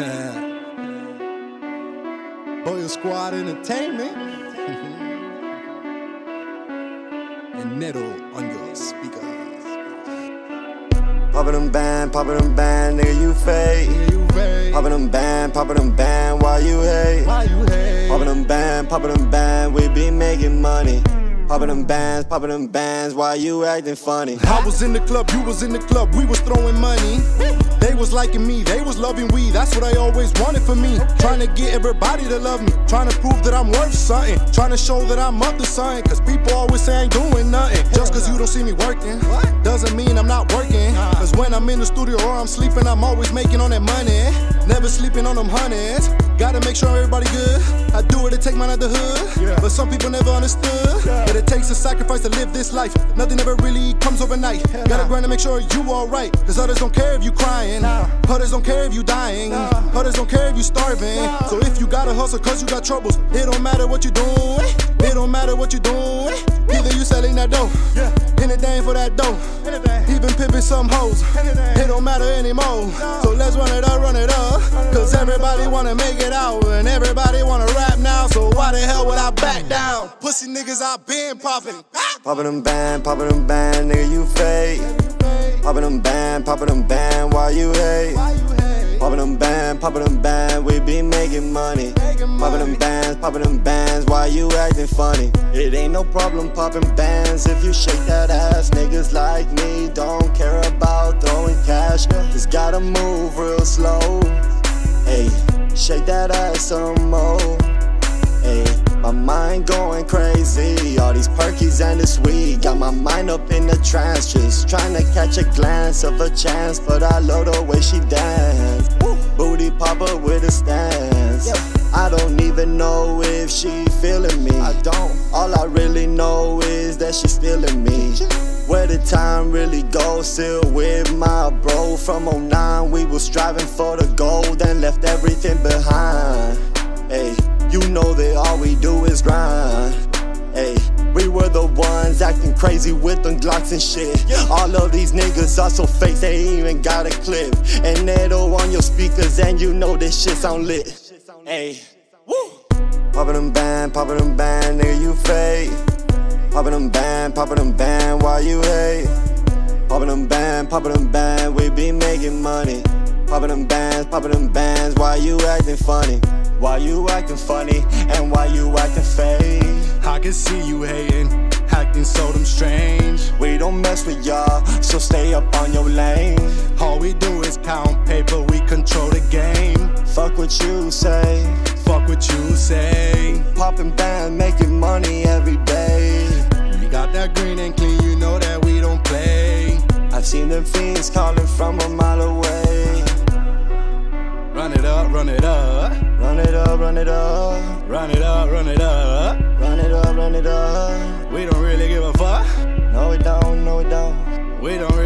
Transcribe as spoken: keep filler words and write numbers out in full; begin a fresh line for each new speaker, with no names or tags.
Boya Squad Entertainment. And Neto on your speaker.
Poppin' them band, poppin' them band, nigga you fake.
Yeah, you fake.
Poppin' them band, poppin' them band, why you hate?
Why you hate?
Poppin' them band, poppin' them band, we be making money. Poppin' them bands, poppin' them bands, why you acting funny?
I was in the club, you was in the club, we was throwing money. They was liking me, they was loving we, that's what I always wanted for me. Trying to get everybody to love me, trying to prove that I'm worth something, trying to show that I'm up to something. Cause people always say I ain't doing nothing. Just cause you don't see me working, doesn't mean I'm not working. Cause when I'm in the studio or I'm sleeping, I'm always making on that money. Never sleeping on them honeys. Gotta make sure everybody good. I do it to take mine out the hood, but some people never understood that it takes a sacrifice to live this life. Nothing ever really comes overnight. Gotta grind to make sure you alright. Cause others don't care if you crying, others don't care if you dying, others don't care if you starving. So if you gotta hustle cause you got troubles, it don't matter what you doing, it don't matter what you doing. Either you selling that dough, anything for that dough, even pimping some hoes, it don't matter anymore. So let's run it up, run it up. Cause everybody wanna make it out and everybody wanna rap now. So why the hell would I back down? Pussy niggas I been popping.
Poppin' them band, poppin' them band, nigga you fake. Poppin' them band, poppin' them band, why you hate? Poppin' them band, poppin' them band, we be making money. Poppin' them bands, poppin' them bands, why you acting funny? It ain't no problem poppin' bands if you shake that ass. Niggas like me don't care about throwing cash, just gotta move real slow. Hey, shake that ass some more. Hey, my mind going crazy. All these perkies and this weed got my mind up in the trance, just trying to catch a glance of a chance. But I love the way she dance. Booty popper with a stance. I don't even know if she feeling me. I don't. All I really know is that she's feeling me. Where did time really go? Still with my bro. From oh nine we was striving for the gold and left everything behind. Hey, you know that all we do is grind. Hey, we were the ones acting crazy with them Glocks and shit. All of these niggas are so fake, they ain't even got a clip. And Neto on your speakers and you know this shit sound lit. Hey, woo! Poppin' them band, poppin' them band, nigga you fake. Poppin' them band, poppin' them band, why you hate? Poppin' them band, poppin' them band, we be making money. Poppin' them bands, poppin' them bands, why you acting funny? Why you acting funny, and why you acting fake?
I can see you hating, acting so damn strange.
We don't mess with y'all, so stay up on your lane.
All we do is count paper, we control the game.
Fuck what you say,
fuck what you say.
Poppin' band, making money every day.
We got that green and clean, you know that we don't play.
I've seen them fiends calling from a mile away.
Run it up, run it up.
Run it up, run it up.
Run it up, run it up.
Run it up, run it up.
We don't really give a fuck.
No we don't, no we don't.
We don't